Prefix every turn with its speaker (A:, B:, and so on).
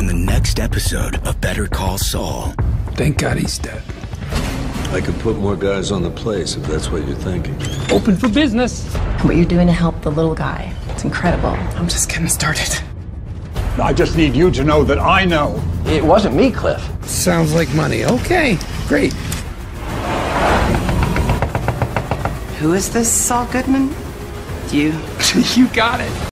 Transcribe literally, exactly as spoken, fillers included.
A: on the next episode of Better Call Saul.
B: Thank God he's dead.
C: I could put more guys on the place if that's what you're thinking.
B: Open for business.
D: What you're doing to help the little guy, it's incredible.
B: I'm just getting started.
E: I just need you to know that I know.
F: It wasn't me, Cliff.
B: Sounds like money. Okay, great.
G: Who is this Saul Goodman? You.
B: You got it.